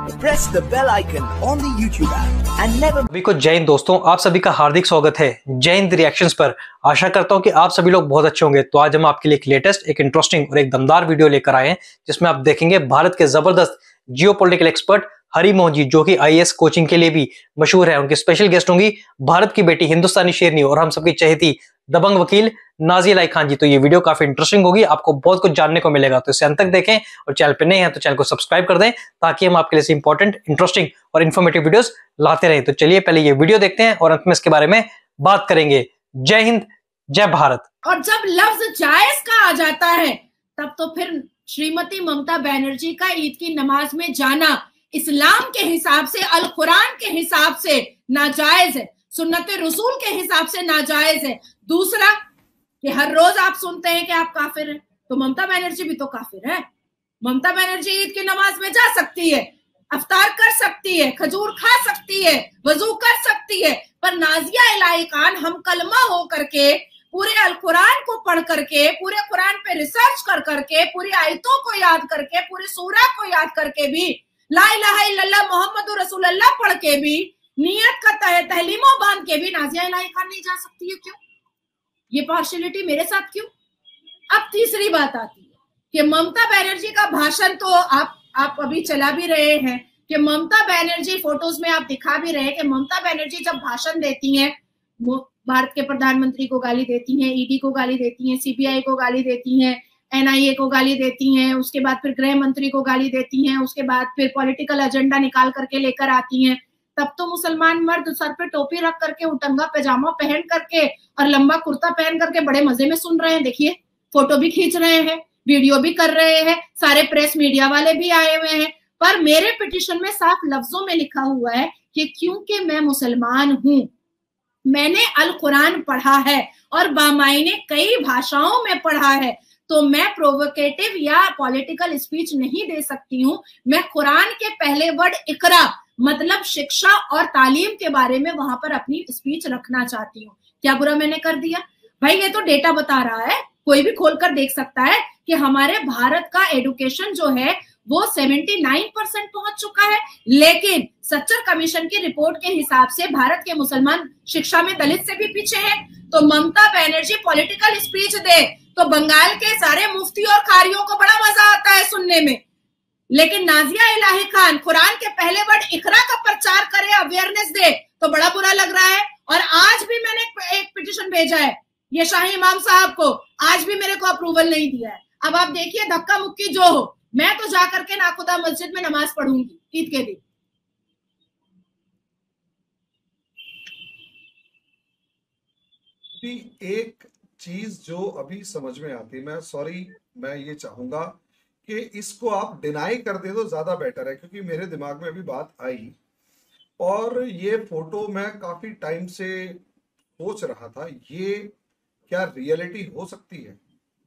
Press the bell icon on the YouTube app and never. सभी को जय हिंद दोस्तों, आप सभी का हार्दिक स्वागत है जय हिंद रिएक्शंस पर। आशा करता हूं कि आप सभी लोग बहुत अच्छे होंगे। तो आज हम आपके लिए एक लेटेस्ट, एक इंटरेस्टिंग और एक दमदार वीडियो लेकर आए हैं, जिसमें आप देखेंगे भारत के जबरदस्त जियोपॉलिटिकल एक्सपर्ट हरी मोहन जी, जो कि आईएएस कोचिंग के लिए भी मशहूर है। उनकी स्पेशल गेस्ट होंगी भारत की बेटी, हिंदुस्तानी शेरनी और हम सबकी चहेती दबंग वकील नाज़िया इलाही खान जी। तो ये वीडियो काफी इंटरेस्टिंग होगी, आपको बहुत कुछ जानने को मिलेगा। तो इसे अंत तक देखें और चैनल पे नए हैं तो चैनल को सब्सक्राइब कर दें, ताकि हम आपके लिए इंपॉर्टेंट, इंटरेस्टिंग और इन्फॉर्मेटिव वीडियोस लाते रहें। तो चलिए पहले ये वीडियो देखते हैं और अंत में इसके बारे में बात करेंगे। जय हिंद, जय भारत। और जब लफ्ज जायज का आ जाता है, तब तो फिर श्रीमती ममता बनर्जी का ईद की नमाज में जाना इस्लाम के हिसाब से, अल कुरान के हिसाब से नाजायज है, सुन्नत रसूल के हिसाब से नाजायज है। दूसरा कि हर रोज आप सुनते हैं कि आप काफिर हैं, तो ममता बनर्जी भी तो काफिर है। ममता बनर्जी ईद की नमाज में जा सकती है, अफ्तार कर सकती है, खजूर खा सकती है, वजू कर सकती है, पर नाज़िया इलाही खान हम कलमा हो करके, पूरे अल कुरान को पढ़ करके, पूरे कुरान पे रिसर्च कर करके, पूरी आयतों को याद करके, पूरी सूरह को याद करके भी, ला इलाहा इल्लल्लाह मुहम्मदुर रसूलुल्लाह पढ़ के भी, नियत का तहलीमों बांध के भी नाज़िया इलाही खान नहीं जा सकती है। क्यों? ये पार्शियलिटी मेरे साथ क्यों? अब तीसरी बात आती है कि ममता बनर्जी का भाषण तो आप अभी चला भी रहे हैं कि ममता बनर्जी, फोटोज में आप दिखा भी रहे हैं कि ममता बनर्जी जब भाषण देती हैं, वो भारत के प्रधानमंत्री को गाली देती हैं, ईडी को गाली देती हैं, सीबीआई को गाली देती हैं, एनआईए को गाली देती हैं, उसके बाद फिर गृह मंत्री को गाली देती हैं, उसके बाद फिर पॉलिटिकल एजेंडा निकाल करके लेकर आती हैं। तब तो मुसलमान मर्द सर पे टोपी रख करके, उटंगा पैजामा पहन करके और लंबा कुर्ता पहन करके बड़े मजे में सुन रहे हैं। देखिए, फोटो भी खींच रहे हैं, वीडियो भी कर रहे हैं, सारे प्रेस मीडिया वाले भी आए हुए हैं। पर मेरे पिटीशन में साफ लफ्जों में लिखा हुआ है कि क्योंकि मैं मुसलमान हूं, मैंने अल कुरान पढ़ा है और बामायने कई भाषाओं में पढ़ा है, तो मैं प्रोवोकेटिव या पॉलिटिकल स्पीच नहीं दे सकती हूँ। मैं कुरान के पहले वर्ड इकरा, मतलब शिक्षा और तालीम के बारे में वहां पर अपनी स्पीच रखना चाहती हूँ। क्या बुरा मैंने कर दिया? भाई ये तो डेटा बता रहा है, कोई भी खोलकर देख सकता है कि हमारे भारत का एजुकेशन जो है वो 79% पहुंच चुका है। लेकिन सच्चर कमीशन की रिपोर्ट के हिसाब से भारत के मुसलमान शिक्षा में दलित से भी पीछे हैं। तो ममता बनर्जी पॉलिटिकल स्पीच दे तो बंगाल के सारे मुफ्ती और कारियों को बड़ा मजा आता है सुनने में, लेकिन नाज़िया इलाही खान कुरान के पहले वर्ड इकरा का प्रचार करे, अवेयरनेस दे, तो बड़ा बुरा लग रहा है। और आज भी मैंने एक पिटीशन भेजा है ये शाही इमाम साहब को, आज भी मेरे को अप्रूवल नहीं दिया है। अब आप देखिए, धक्का मुक्की जो हो, मैं तो जा करके नाखुदा मस्जिद में नमाज पढ़ूंगी ईद के दिन। एक चीज जो अभी समझ में आती है, मैं ये चाहूंगा कि इसको आप डिनाई कर दे तो ज्यादा बेटर है, क्योंकि मेरे दिमाग में अभी बात आई और ये फोटो मैं काफी टाइम से सोच रहा था, ये क्या रियलिटी हो सकती है?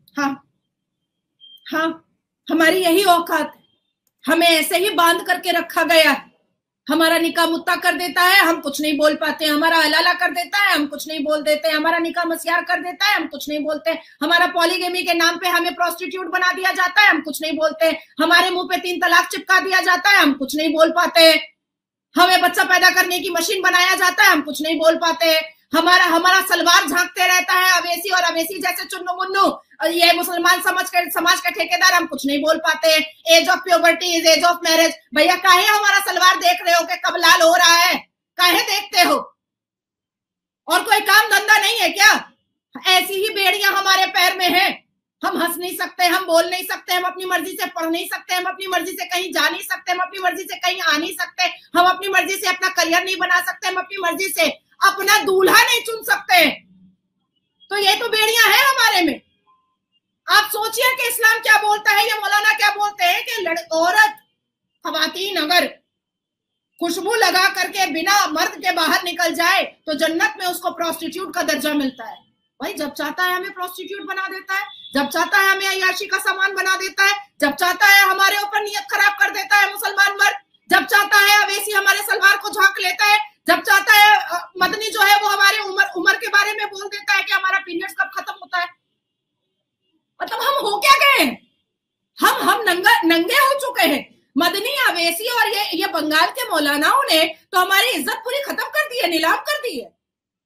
हाँ, हमारी यही औकात है, हमें ऐसे ही बांध करके रखा गया है। हमारा निकाह मुत्ता कर देता है, हम कुछ नहीं बोल पाते, हमारा हलाला कर देता है, हम कुछ नहीं बोल देते, हमारा निकाह मस्यार कर देता है, हम कुछ नहीं बोलते, हमारा पॉलीगेमी के नाम पे हमें प्रोस्टिट्यूट बना दिया जाता है, हम कुछ नहीं बोलते, हमारे मुंह पे 3 तलाक चिपका दिया जाता है, हम कुछ नहीं बोल पाते, हमें बच्चा पैदा करने की मशीन बनाया जाता है, हम कुछ नहीं बोल पाते, हमारा सलवार झांकते रहता है अवेसी और अवेसी जैसे चुन्नू मुन्नू, ये मुसलमान समाज के ठेकेदार, हम कुछ नहीं बोल पाते। Age of puberty is age of marriage. भैया काहे हमारा सलवार देख रहे हो कि कब लाल हो रहा है? काहे देखते हो? और कोई काम धंधा नहीं है क्या? ऐसी ही बेड़ियां हमारे पैर में हैं। हम हंस नहीं सकते, हम बोल नहीं सकते, हम अपनी मर्जी से पढ़ नहीं सकते, हम अपनी मर्जी से कहीं जा नहीं सकते, हम अपनी मर्जी से कहीं आ नहीं सकते, हम अपनी मर्जी से अपना करियर नहीं बना सकते, हम अपनी मर्जी से अपना दूल्हा नहीं चुन सकते। तो ये तो बेड़ियां हैं हमारे में। आप सोचिए कि इस्लाम क्या बोलता है, ये मौलाना क्या बोलते हैं कि औरत, खवातीन अगर खुशबू लगा करके बिना मर्द के बाहर निकल जाए तो जन्नत में उसको प्रोस्टिट्यूट का दर्जा मिलता है। भाई जब चाहता है हमें प्रोस्टिट्यूट बना देता है, जब चाहता है हमें अय्याशी का सामान बना देता है, जब चाहता है हमारे ऊपर नियत खराब कर देता है मुसलमान मर्द, जब चाहता है अवेसी हमारे सलवार को झांक लेता है, जब चाहता है मदनी जो है वो हमारे उम्र के बारे में बोल देता है कि हमारा पीरियड्स कब खत्म होता है। मतलब हम हो क्या गए? हम नंगे हो चुके हैं। मदनी अवैसी और ये बंगाल के मौलानाओं ने तो हमारी इज्जत पूरी खत्म कर दी है, नीलाम कर दी है।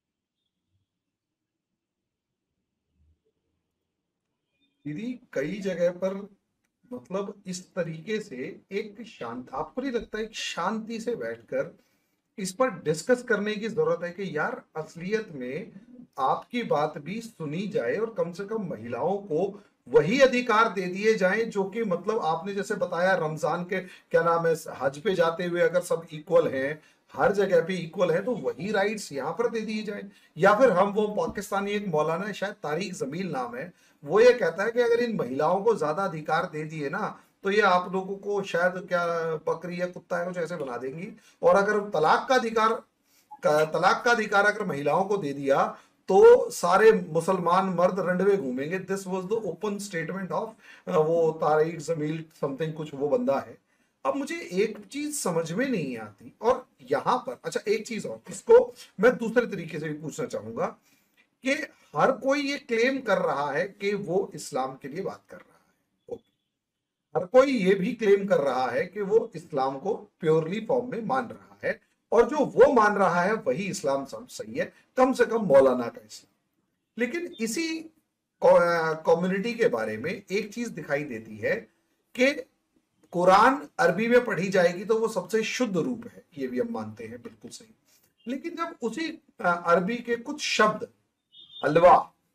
दीदी कई जगह पर मतलब इस तरीके से एक शांत, आपको नहीं लगता एक शांति से बैठकर इस पर डिस्कस करने की जरूरत है कि यार असलियत में आपकी बात भी सुनी जाए और कम से कम महिलाओं को वही अधिकार दे दिए जाएं जो कि मतलब आपने जैसे बताया रमजान के क्या नाम है हज पे जाते हुए अगर सब इक्वल हैं, हर जगह पे इक्वल है, तो वही राइट्स यहाँ पर दे दिए जाए। या फिर हम वो पाकिस्तानी एक मौलाना है शायद तारिक जमील नाम है, वो ये कहता है कि अगर इन महिलाओं को ज्यादा अधिकार दे दिए ना तो ये आप लोगों को शायद क्या बकरी या कुत्ता है कुछ ऐसे बना देंगी, और अगर तलाक का अधिकार अगर महिलाओं को दे दिया तो सारे मुसलमान मर्द रंडवे घूमेंगे। This was the open statement of वो तारिक जमील समथिंग कुछ वो बंदा है। अब मुझे एक चीज समझ में नहीं आती, और यहां पर अच्छा एक चीज और, इसको मैं दूसरे तरीके से भी पूछना चाहूंगा कि हर कोई ये क्लेम कर रहा है कि वो इस्लाम के लिए बात कर रहा है, हर कोई ये भी क्लेम कर रहा है कि वो इस्लाम को प्योरली फॉर्म में मान रहा है, और जो वो मान रहा है वही इस्लाम सब सही है, कम से कम मौलाना का इस्लाम। लेकिन इसी कम्युनिटी के बारे में एक चीज दिखाई देती है कि कुरान अरबी में पढ़ी जाएगी तो वो सबसे शुद्ध रूप है, ये भी हम मानते हैं, बिल्कुल सही। लेकिन जब उसी अरबी के कुछ शब्द हलवा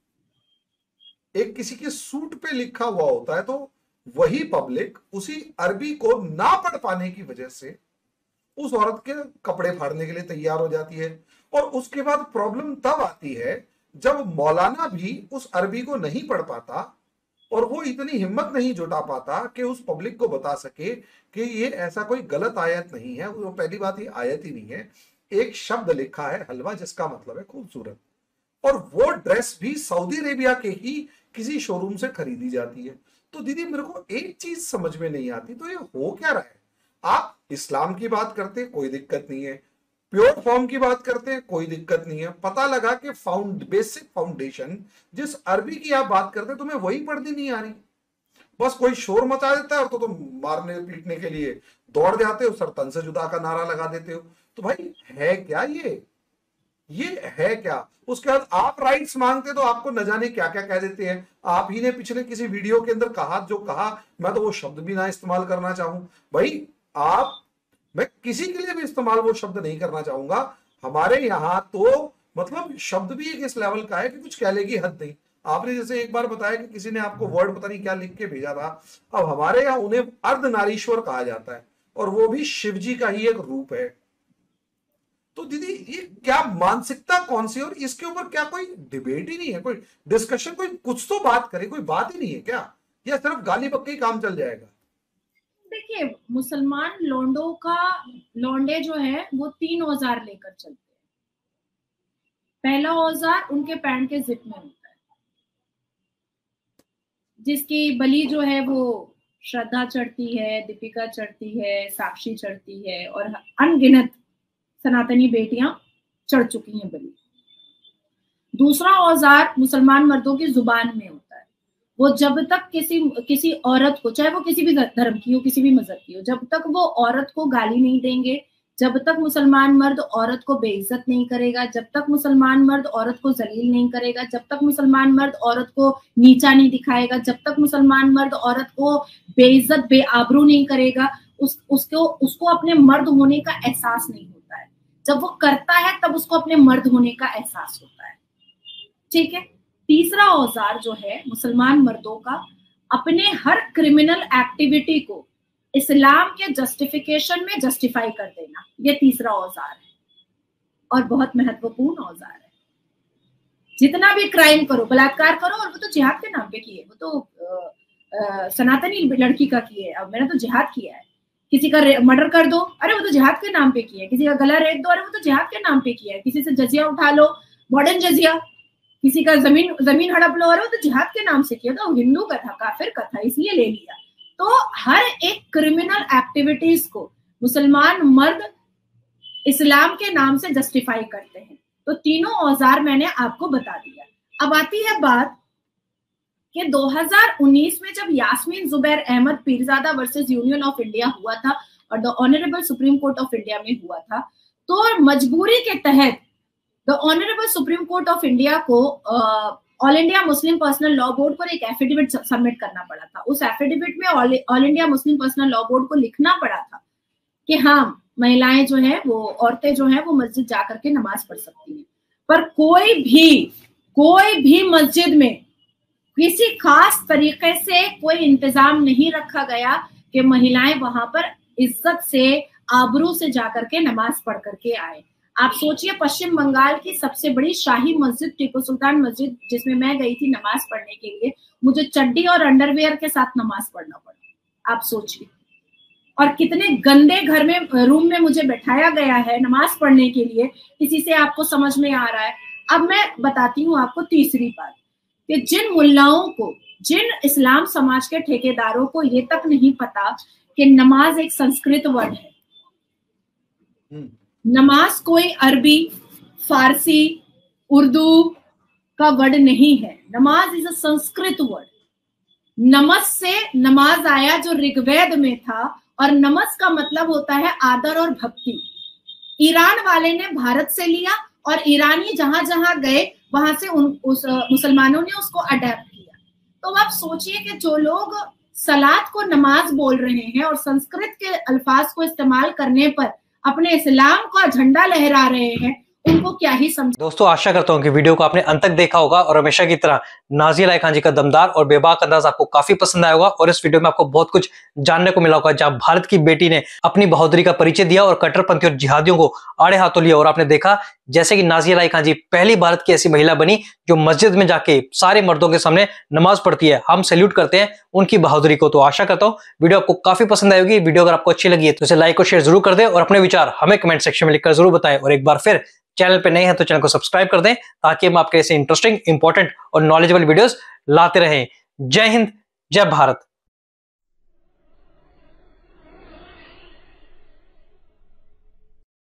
एक किसी के सूट पे लिखा हुआ होता है तो वही पब्लिक उसी अरबी को ना पढ़ पाने की वजह से उस औरत के कपड़े फाड़ने के लिए तैयार हो जाती है। और उसके बाद प्रॉब्लम तब आती है जब मौलाना भी उस अरबी को नहीं पढ़ पाता और वो इतनी हिम्मत नहीं जुटा पाता कि उस पब्लिक को बता सके कि ये ऐसा कोई गलत आयत नहीं है। वो पहली बात ये आयत ही नहीं है, एक शब्द लिखा है हलवा जिसका मतलब है खूबसूरत, और वो ड्रेस भी सऊदी अरेबिया के ही किसी शोरूम से खरीदी जाती है। तो दीदी मेरे को एक चीज समझ में नहीं आती, तो ये हो क्या रहा है? आप इस्लाम की बात करते हैं कोई दिक्कत नहीं है, प्योर फॉर्म की बात करते हैं कोई दिक्कत नहीं है, पता लगा कि बेसिक फाउंडेशन जिस अरबी की आप बात करते हैं तुम्हें वही पढ़नी नहीं आ रही, बस कोई शोर मचा देता है और तो तुम मारने पीटने के लिए दौड़ जाते हो, सर तन से जुदा का नारा लगा देते हो। तो भाई है क्या ये है क्या? उसके बाद आप राइट्स मांगते तो आपको न जाने क्या क्या कह देते हैं। आप ही ने पिछले किसी वीडियो के अंदर कहा, जो कहा मैं तो वो शब्द भी ना इस्तेमाल करना चाहूं, भाई मैं किसी के लिए भी इस्तेमाल वो शब्द नहीं करना चाहूंगा। हमारे यहाँ तो मतलब शब्द भी एक इस लेवल का है कि कुछ कहने की हद नहीं। आपने जैसे एक बार बताया कि किसी ने आपको वर्ड पता नहीं क्या लिख के भेजा था, अब हमारे यहाँ उन्हें अर्धनारीश्वर कहा जाता है और वो भी शिव जी का ही एक रूप है। तो दीदी ये क्या मानसिकता कौन सी, और इसके ऊपर क्या कोई डिबेट ही नहीं है, कोई डिस्कशन, कोई कुछ तो बात करे, कोई बात ही नहीं है क्या, या सिर्फ गाली बक्के ही काम चल जाएगा? देखिए मुसलमान लौंडे जो है वो 3 औजार लेकर चलते हैं। पहला औजार उनके पैंट के जिप में होता है, जिसकी बलि जो है वो श्रद्धा चढ़ती है, दीपिका चढ़ती है, साक्षी चढ़ती है और अनगिनत सनातनी बेटियां चढ़ चुकी हैं बलि। दूसरा औजार मुसलमान मर्दों की जुबान में होता है। वो जब तक किसी औरत को, चाहे वो किसी भी धर्म की हो, किसी भी मजहब की हो, जब तक वो औरत को गाली नहीं देंगे, जब तक मुसलमान मर्द औरत को बेइज्जत नहीं करेगा, जब तक मुसलमान मर्द औरत को जलील नहीं करेगा, जब तक मुसलमान मर्द औरत को नीचा नहीं दिखाएगा, जब तक मुसलमान मर्द औरत को बेइज्जत बेआबरू नहीं करेगा, उसको अपने मर्द होने का एहसास नहीं होता है। जब वो करता है तब उसको अपने मर्द होने का एहसास होता है। ठीक है। तीसरा औजार जो है मुसलमान मर्दों का, अपने हर क्रिमिनल एक्टिविटी को इस्लाम के जस्टिफिकेशन में जस्टिफाई कर देना, ये तीसरा औजार है और बहुत महत्वपूर्ण औजार है। जितना भी क्राइम करो, बलात्कार करो, और वो तो जिहाद के नाम पे किए, वो तो सनातनी लड़की का किए, अब मैंने तो जिहाद किया है। किसी का मर्डर कर दो, अरे वो तो जिहाद के नाम पे किया है। किसी का गला रेत दो, अरे वो तो जिहाद के नाम पे किया है। किसी से जजिया उठा लो, मॉडर्न जजिया, किसी का जमीन हड़प लो, अरे वो तो जिहाद के नाम से किया था, वो हिंदू का था, काफिर का था, इसलिए ले लिया। तो हर एक क्रिमिनल एक्टिविटीज को मुसलमान मर्द इस्लाम के नाम से जस्टिफाई करते हैं। तो तीनों औजार मैंने आपको बता दिया। अब आती है बात कि 2019 में जब Yasmeen Zubair Ahmad Peerzada versus Union of India हुआ था, और the honourable Supreme Court of India में हुआ था। तो मजबूरी के तहत the honourable Supreme Court of India को All India Muslim Personal Law Board पर एक एफिडेविट सबमिट करना पड़ा था। उस एफिडेविट में All India Muslim Personal Law Board को लिखना पड़ा था कि हाँ, महिलाएं जो है वो, औरतें जो है वो मस्जिद जाकर के नमाज पढ़ सकती हैं। पर कोई भी मस्जिद में किसी खास तरीके से कोई इंतजाम नहीं रखा गया कि महिलाएं वहां पर इज्जत से, आबरू से जाकर के नमाज पढ़ करके आए। आप सोचिए, पश्चिम बंगाल की सबसे बड़ी शाही मस्जिद टीपू सुल्तान मस्जिद, जिसमें मैं गई थी नमाज पढ़ने के लिए, मुझे चड्डी और अंडरवेयर के साथ नमाज पढ़ना पड़ा। आप सोचिए, और कितने गंदे घर में, रूम में मुझे बैठाया गया है नमाज पढ़ने के लिए। इसी से आपको समझ में आ रहा है। अब मैं बताती हूँ आपको तीसरी बात, कि जिन मुल्लाओं को, जिन इस्लाम समाज के ठेकेदारों को ये तक नहीं पता कि नमाज एक संस्कृत वर्ड है। नमाज कोई अरबी, फारसी, उर्दू का वर्ड नहीं है। नमाज इज अ संस्कृत वर्ड। नमस से नमाज आया, जो ऋग्वेद में था, और नमस का मतलब होता है आदर और भक्ति। ईरान वाले ने भारत से लिया और ईरानी जहां जहां गए वहां से मुसलमानों ने उसको अडेप्ट किया। तो आप सोचिए कि जो लोग सलात को नमाज बोल रहे हैं और संस्कृत के अल्फाज को इस्तेमाल करने पर अपने इस्लाम का झंडा लहरा रहे हैं, उनको क्या ही समझ। दोस्तों, आशा करता हूं कि वीडियो को आपने अंत तक देखा होगा और हमेशा की तरह नाज़िया इलाही खान जी का दमदार और बेबाक अंदाज आपको काफी पसंद आया होगा। और इस वीडियो में आपको बहुत कुछ जानने को मिला होगा, जहां भारत की बेटी ने अपनी बहादुरी का परिचय दिया और कट्टरपंथी और जिहादियों को आड़े हाथों लिया। और आपने देखा जैसे कि नाज़िया इलाही खान जी पहली भारत की ऐसी महिला बनी जो मस्जिद में जाके सारे मर्दों के सामने नमाज पढ़ती है। हम सैल्यूट करते हैं उनकी बहादुरी को। तो आशा करता हूं वीडियो आपको काफी पसंद आएगी। वीडियो अगर आपको अच्छी लगी है तो इसे लाइक और शेयर जरूर कर दें और अपने विचार हमें कमेंट सेक्शन में लिखकर जरूर बताएं। और एक बार फिर चैनल पे नए हैं तो चैनल को सब्सक्राइब कर दें, ताकि हम आपके ऐसे इंटरेस्टिंग, इंपॉर्टेंट और नॉलेजेबल वीडियोस लाते रहें। जय हिंद, जय भारत।